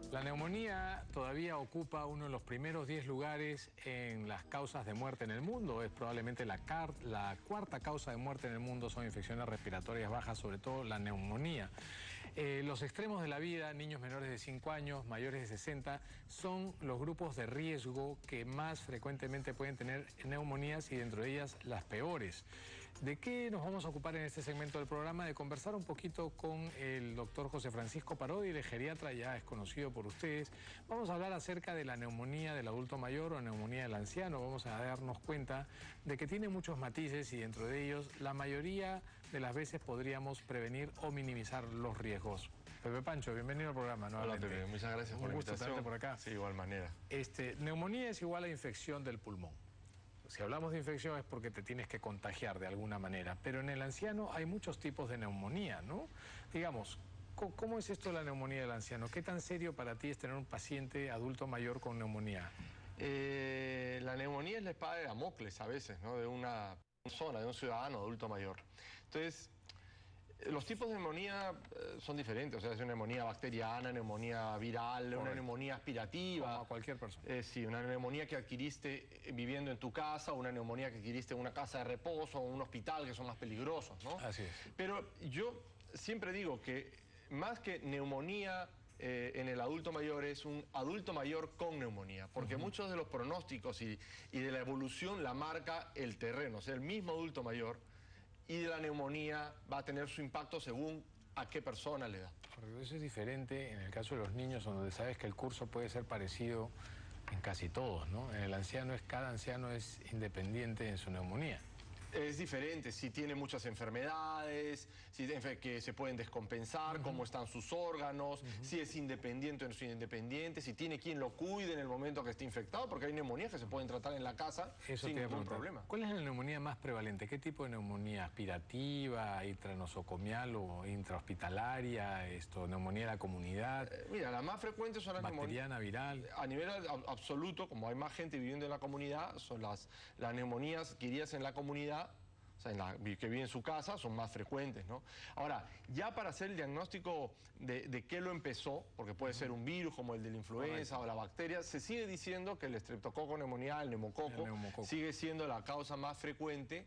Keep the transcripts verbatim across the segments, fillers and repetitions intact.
La neumonía todavía ocupa uno de los primeros diez lugares en las causas de muerte en el mundo. Es probablemente la, la cuarta causa de muerte en el mundo, son infecciones respiratorias bajas, sobre todo la neumonía. Eh, los extremos de la vida, niños menores de cinco años, mayores de sesenta, son los grupos de riesgo que más frecuentemente pueden tener neumonías y dentro de ellas las peores. ¿De qué nos vamos a ocupar en este segmento del programa? De conversar un poquito con el doctor José Francisco Parodi, el geriatra, ya es conocido por ustedes. Vamos a hablar acerca de la neumonía del adulto mayor o neumonía del anciano. Vamos a darnos cuenta de que tiene muchos matices y dentro de ellos la mayoría de las veces podríamos prevenir o minimizar los riesgos. Pepe Pancho, bienvenido al programa nuevamente. Hola Pepe, muchas gracias Un por la gusto invitación. tenerte por acá. Sí, igual manera. Este, neumonía es igual a infección del pulmón. Si hablamos de infección es porque te tienes que contagiar de alguna manera, pero en el anciano hay muchos tipos de neumonía, ¿no? Digamos, ¿cómo es esto de la neumonía del anciano? ¿Qué tan serio para ti es tener un paciente adulto mayor con neumonía? Eh, la neumonía es la espada de Damocles a veces, ¿no? De una persona, de un ciudadano adulto mayor. Entonces, los tipos de neumonía eh, son diferentes, o sea, es una neumonía bacteriana, neumonía viral, correcto, una neumonía aspirativa. Como a cualquier persona. Eh, sí, una neumonía que adquiriste viviendo en tu casa, una neumonía que adquiriste en una casa de reposo o un hospital, que son más peligrosos, ¿no? Así es. Pero yo siempre digo que más que neumonía eh, en el adulto mayor es un adulto mayor con neumonía, porque uh-huh. muchos de los pronósticos y, y de la evolución la marca el terreno, o sea, el mismo adulto mayor, y de la neumonía va a tener su impacto según a qué persona le da. Eso es diferente en el caso de los niños, donde sabes que el curso puede ser parecido en casi todos, ¿no? En el anciano, es cada anciano es independiente en su neumonía. Es diferente, si tiene muchas enfermedades, si que se pueden descompensar, uh-huh. cómo están sus órganos, uh-huh. si es independiente o no es independiente, si tiene quien lo cuide en el momento que esté infectado, porque hay neumonías que se pueden tratar en la casa Eso sin ningún problema. ¿Cuál es la neumonía más prevalente? ¿Qué tipo de neumonía? ¿Aspirativa, intranosocomial o intrahospitalaria? Esto, ¿neumonía de la comunidad? Eh, mira, las más frecuentes son las bacteriana, viral. A nivel absoluto, como hay más gente viviendo en la comunidad, son las, las neumonías que irías en la comunidad, o sea, en la, que vive en su casa, son más frecuentes, ¿no? Ahora, ya para hacer el diagnóstico de, de qué lo empezó, porque puede uh-huh. ser un virus como el de la influenza Correcto. O la bacteria, se sigue diciendo que el estreptococo neumonial, el neumococo, el neumococo, sigue siendo la causa más frecuente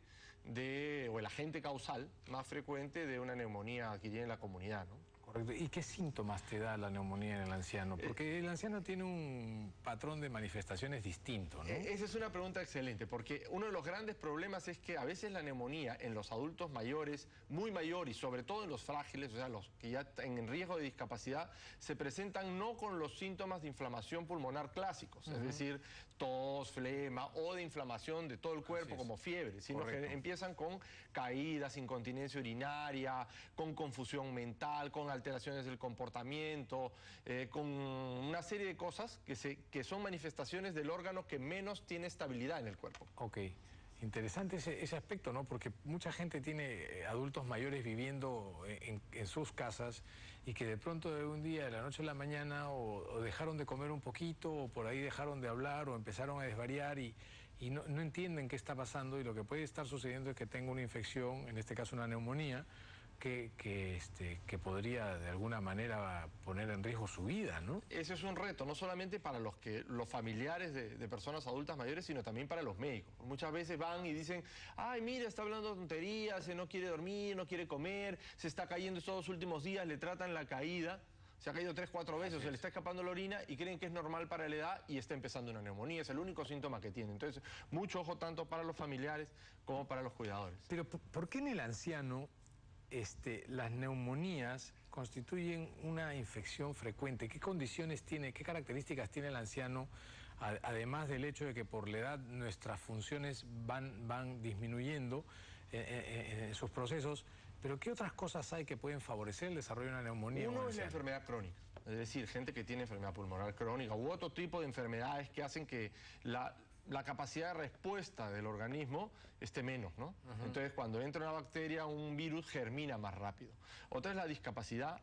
de, o el agente causal más frecuente de una neumonía adquirida en la comunidad, ¿no? Correcto. ¿Y qué síntomas te da la neumonía en el anciano? Porque el anciano tiene un patrón de manifestaciones distinto, ¿no? Esa es una pregunta excelente, porque uno de los grandes problemas es que a veces la neumonía en los adultos mayores, muy mayores y sobre todo en los frágiles, o sea, los que ya están en riesgo de discapacidad, se presentan no con los síntomas de inflamación pulmonar clásicos, uh-huh. es decir, tos, flema o de inflamación de todo el cuerpo como fiebre, sino Correcto. Que empiezan con caídas, incontinencia urinaria, con confusión mental, con alteraciones del comportamiento, eh, con una serie de cosas que, se, que son manifestaciones del órgano que menos tiene estabilidad en el cuerpo. Ok, interesante ese, ese aspecto, ¿no? Porque mucha gente tiene adultos mayores viviendo en, en sus casas y que de pronto de un día, de la noche a la mañana, o, o dejaron de comer un poquito, o por ahí dejaron de hablar, o empezaron a desvariar y, y no, no entienden qué está pasando, y lo que puede estar sucediendo es que tengo una infección, en este caso una neumonía, Que, que, este, que podría de alguna manera poner en riesgo su vida, ¿no? Ese es un reto, no solamente para los, que, los familiares de, de personas adultas mayores, sino también para los médicos. Muchas veces van y dicen, ay, mira, está hablando tonterías, no quiere dormir, no quiere comer, se está cayendo estos dos últimos días, le tratan la caída, se ha caído tres, cuatro veces, se le está escapando la orina y creen que es normal para la edad y está empezando una neumonía, es el único síntoma que tiene. Entonces, mucho ojo tanto para los familiares como para los cuidadores. Pero, ¿por qué en el anciano Este, las neumonías constituyen una infección frecuente? ¿Qué condiciones tiene, qué características tiene el anciano, a, además del hecho de que por la edad nuestras funciones van, van disminuyendo en, en, en sus procesos? ¿Pero qué otras cosas hay que pueden favorecer el desarrollo de una neumonía? Uno es la enfermedad crónica, es decir, gente que tiene enfermedad pulmonar crónica u otro tipo de enfermedades que hacen que la... la capacidad de respuesta del organismo esté menos, ¿no? Uh-huh. Entonces, cuando entra una bacteria, un virus germina más rápido. Otra es la discapacidad,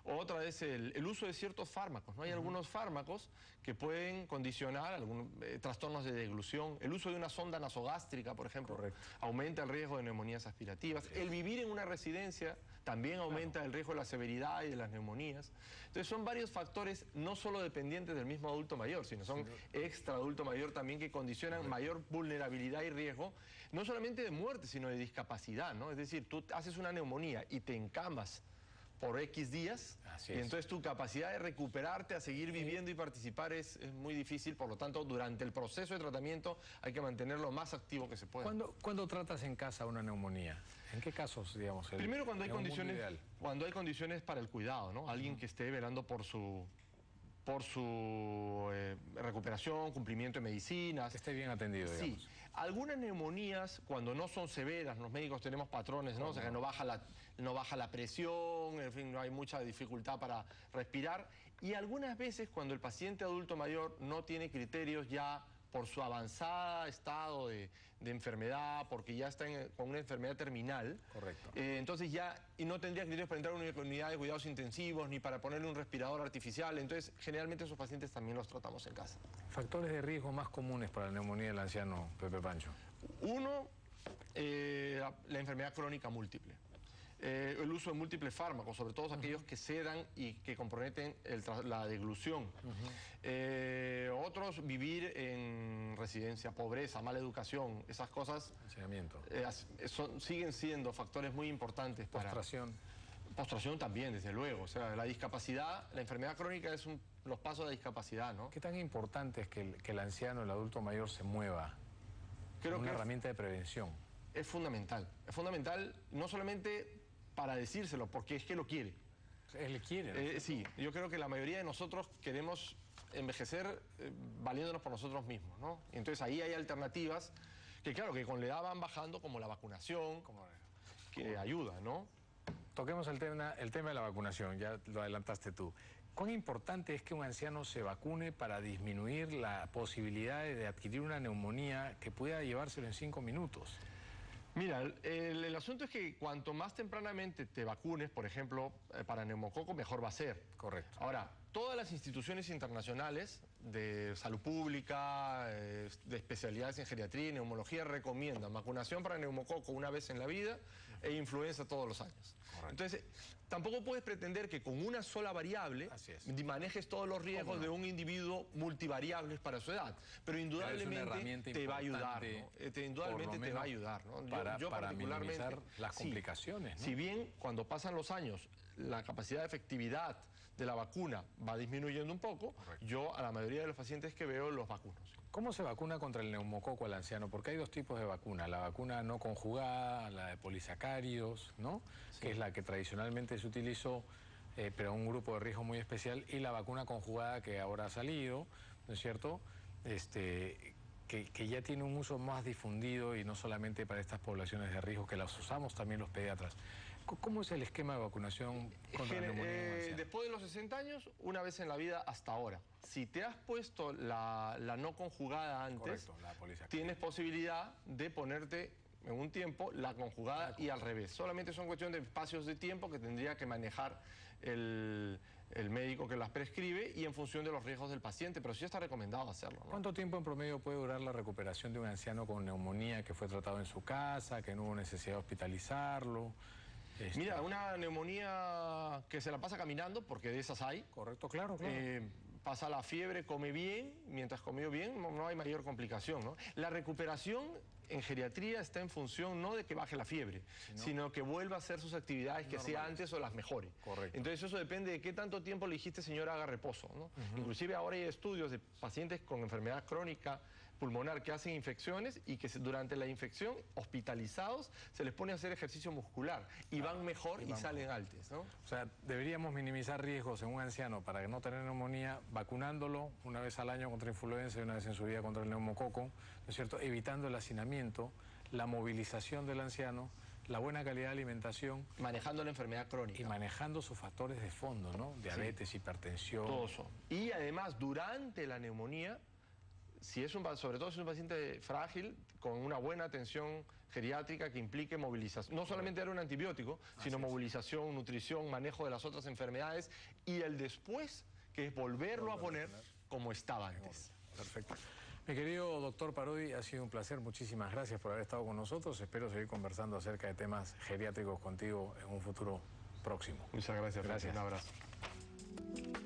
Otra es el, el uso de ciertos fármacos, ¿no? Hay uh-huh. algunos fármacos que pueden condicionar algunos eh, trastornos de deglución. El uso de una sonda nasogástrica, por ejemplo, Correcto. aumenta el riesgo de neumonías aspirativas. Sí. El vivir en una residencia también aumenta claro. el riesgo de la severidad y de las neumonías. Entonces son varios factores no solo dependientes del mismo adulto mayor, sino son sí. extra adulto mayor también que condicionan Correcto. mayor vulnerabilidad y riesgo, no solamente de muerte, sino de discapacidad, ¿no? Es decir, tú haces una neumonía y te encamas por X días, Así y es. entonces tu capacidad de recuperarte, a seguir viviendo y participar es, es muy difícil. Por lo tanto, durante el proceso de tratamiento hay que mantenerlo lo más activo que se pueda. ¿Cuándo, ¿cuándo tratas en casa una neumonía? ¿En qué casos, digamos? El, Primero, cuando hay, condiciones, cuando hay condiciones para el cuidado, ¿no? Alguien uh-huh. que esté velando por su... por su eh, recuperación, cumplimiento de medicinas. Que esté bien atendido, digamos. Sí. Algunas neumonías, cuando no son severas, los médicos tenemos patrones, ¿no? O sea, que no baja la, no baja la presión, en fin, no hay mucha dificultad para respirar. Y algunas veces, cuando el paciente adulto mayor no tiene criterios ya por su avanzada estado de, de enfermedad, porque ya está en, con una enfermedad terminal. Correcto. Eh, entonces ya, y no tendría criterios para entrar a una unidad de cuidados intensivos, ni para ponerle un respirador artificial. Entonces, generalmente esos pacientes también los tratamos en casa. ¿Factores de riesgo más comunes para la neumonía del anciano, Pepe Pancho? Uno, eh, la, la enfermedad crónica múltiple. Eh, el uso de múltiples fármacos, sobre todo aquellos uh-huh. que sedan y que comprometen el la deglución. Uh-huh. eh, otros, vivir en residencia, pobreza, mala educación, esas cosas eh, son, siguen siendo factores muy importantes para... Postración. Postración también, desde luego. O sea, la discapacidad, la enfermedad crónica es un, los pasos de discapacidad, ¿no? ¿Qué tan importante es que el, que el anciano, el adulto mayor, se mueva? Creo una que herramienta es, de prevención. Es fundamental. Es fundamental no solamente para decírselo, porque es que lo quiere. Él quiere, ¿no? Eh, sí, yo creo que la mayoría de nosotros queremos envejecer eh, valiéndonos por nosotros mismos, ¿no? Entonces ahí hay alternativas que, claro, que con la edad van bajando, como la vacunación, como, que como... ayuda, ¿no? Toquemos el tema, el tema de la vacunación, ya lo adelantaste tú. ¿Cuán importante es que un anciano se vacune para disminuir la posibilidad de adquirir una neumonía que pueda llevárselo en cinco minutos? Mira, el, el, el asunto es que cuanto más tempranamente te vacunes, por ejemplo, eh, para neumococo, mejor va a ser. Correcto. Ahora, todas las instituciones internacionales de salud pública, eh, de especialidades en geriatría y neumología recomiendan vacunación para neumococo una vez en la vida e influenza todos los años. Correcto. Entonces, tampoco puedes pretender que con una sola variable manejes todos los riesgos no? de un individuo multivariables para su edad. Pero indudablemente te va a ayudar, ¿no? Te, indudablemente te va a ayudar, ¿no? Para, yo, yo para particularmente, minimizar las complicaciones, sí, ¿no? Si bien cuando pasan los años la capacidad de efectividad de la vacuna va disminuyendo un poco, Correcto. Yo a la mayoría de los pacientes que veo los vacuno. ¿Cómo se vacuna contra el neumococo al anciano? Porque hay dos tipos de vacuna, la vacuna no conjugada, la de polisacáridos, ¿no? Sí. Que es la que tradicionalmente se utilizó, eh, pero un grupo de riesgo muy especial, y la vacuna conjugada que ahora ha salido, ¿no es cierto?, este, que, que ya tiene un uso más difundido y no solamente para estas poblaciones de riesgo, que las usamos también los pediatras. ¿Cómo es el esquema de vacunación contra la neumonía? Eh, después de los sesenta años, una vez en la vida hasta ahora. Si te has puesto la, la no conjugada antes, Correcto, la tienes posibilidad de ponerte en un tiempo la conjugada y al revés. Solamente son cuestión de espacios de tiempo que tendría que manejar el, el médico que las prescribe y en función de los riesgos del paciente, pero sí está recomendado hacerlo, ¿no? ¿Cuánto tiempo en promedio puede durar la recuperación de un anciano con neumonía que fue tratado en su casa, que no hubo necesidad de hospitalizarlo? Este... Mira, una neumonía que se la pasa caminando, porque de esas hay. Correcto, claro, claro. Eh, pasa la fiebre, come bien, mientras comió bien no, no hay mayor complicación, ¿no? La recuperación en geriatría está en función no de que baje la fiebre, si no, sino que vuelva a hacer sus actividades que hacía antes o las mejore. Correcto. Entonces eso depende de qué tanto tiempo le dijiste, señora, haga reposo, ¿no? Uh-huh. Inclusive ahora hay estudios de pacientes con enfermedad crónica pulmonar que hacen infecciones y que durante la infección, hospitalizados, se les pone a hacer ejercicio muscular y claro, van mejor y, y salen altos, ¿no? O sea, deberíamos minimizar riesgos en un anciano para no tener neumonía, vacunándolo una vez al año contra influenza y una vez en su vida contra el neumococo, ¿no es cierto? Evitando el hacinamiento, la movilización del anciano, la buena calidad de alimentación. Manejando la enfermedad crónica. Y manejando sus factores de fondo, ¿no? Diabetes, sí. hipertensión. Todo eso. Y además, durante la neumonía, si es un, sobre todo si es un paciente frágil, con una buena atención geriátrica que implique movilización, no solamente dar un antibiótico, sino movilización, nutrición, manejo de las otras enfermedades y el después, que es volverlo a poner como estaba antes. Perfecto. Mi querido doctor Parodi, ha sido un placer. Muchísimas gracias por haber estado con nosotros. Espero seguir conversando acerca de temas geriátricos contigo en un futuro próximo. Muchas gracias. Gracias. Un abrazo.